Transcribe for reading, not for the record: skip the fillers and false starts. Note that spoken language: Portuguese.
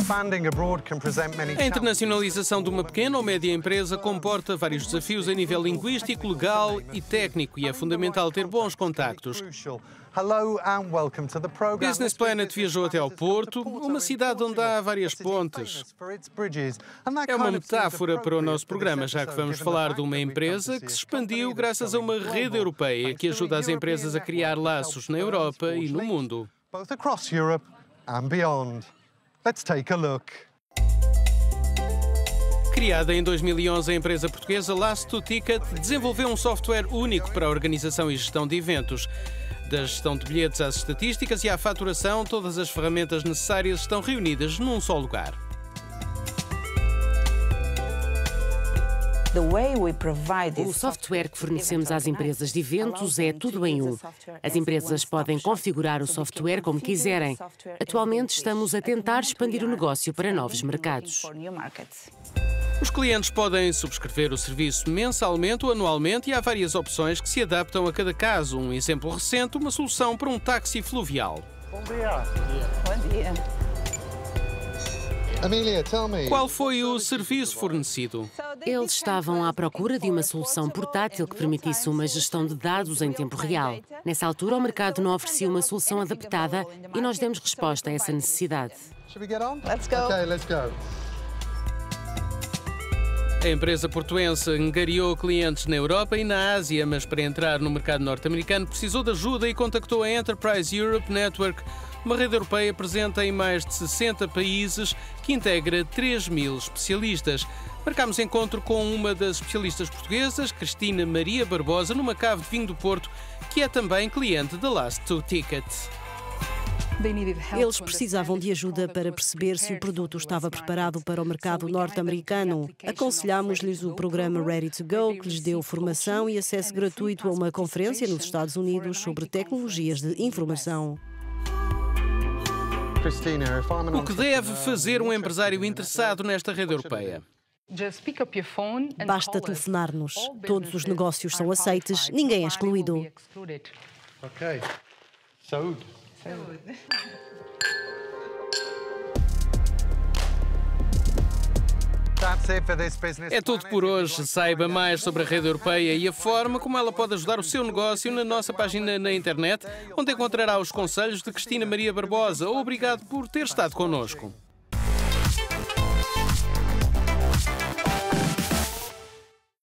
A internacionalização de uma pequena ou média empresa comporta vários desafios a nível linguístico, legal e técnico, e é fundamental ter bons contactos. Business Planet viajou até ao Porto, uma cidade onde há várias pontes. É uma metáfora para o nosso programa, já que vamos falar de uma empresa que se expandiu graças a uma rede europeia que ajuda as empresas a criar laços na Europa e no mundo. Criada em 2011, a empresa portuguesa Last2Ticket desenvolveu um software único para a organização e gestão de eventos. Da gestão de bilhetes às estatísticas e à faturação, todas as ferramentas necessárias estão reunidas num só lugar. O software que fornecemos às empresas de eventos é tudo em um. As empresas podem configurar o software como quiserem. Atualmente estamos a tentar expandir o negócio para novos mercados. Os clientes podem subscrever o serviço mensalmente ou anualmente e há várias opções que se adaptam a cada caso. Um exemplo recente, uma solução para um táxi fluvial. Bom dia. Bom dia. Amelia, tell me. Qual foi o serviço fornecido? Eles estavam à procura de uma solução portátil que permitisse uma gestão de dados em tempo real. Nessa altura, o mercado não oferecia uma solução adaptada e nós demos resposta a essa necessidade. Should we get on? Let's go. Okay, let's go. A empresa portuense angariou clientes na Europa e na Ásia, mas para entrar no mercado norte-americano precisou de ajuda e contactou a Enterprise Europe Network, uma rede europeia presente em mais de 60 países que integra 3.000 especialistas. Marcámos encontro com uma das especialistas portuguesas, Cristina Maria Barbosa, numa cave de vinho do Porto, que é também cliente da Last2Ticket. Eles precisavam de ajuda para perceber se o produto estava preparado para o mercado norte-americano. Aconselhámos-lhes o programa Ready to Go, que lhes deu formação e acesso gratuito a uma conferência nos Estados Unidos sobre tecnologias de informação. O que deve fazer um empresário interessado nesta rede europeia? Basta telefonar-nos. Todos os negócios são aceites, ninguém é excluído. Okay. Saúde. É tudo por hoje. Saiba mais sobre a rede europeia e a forma como ela pode ajudar o seu negócio na nossa página na internet, onde encontrará os conselhos de Cristina Maria Barbosa. Obrigado por ter estado connosco.